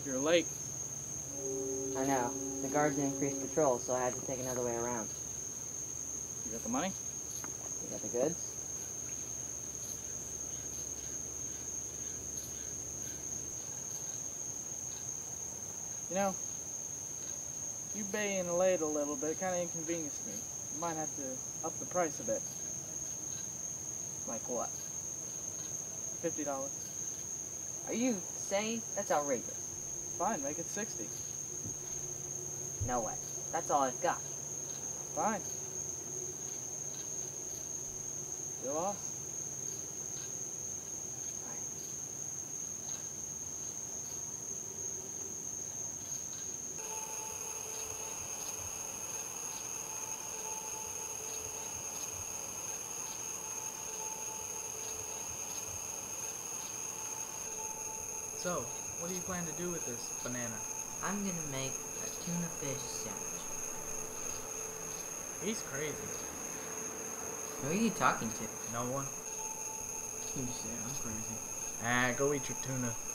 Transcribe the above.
You're late. I know. The guards increased patrol, so I had to take another way around. You got the money? You got the goods? You know, you being late a little bit kind of inconvenienced me. You might have to up the price a bit. Like what? $50. Are you insane? That's outrageous. Fine, make it 60. No way. That's all I've got. Fine. You lost. So, what do you plan to do with this banana? I'm gonna make a tuna fish sandwich. He's crazy. Who are you talking to? No one? You say I'm crazy. Ah, go eat your tuna.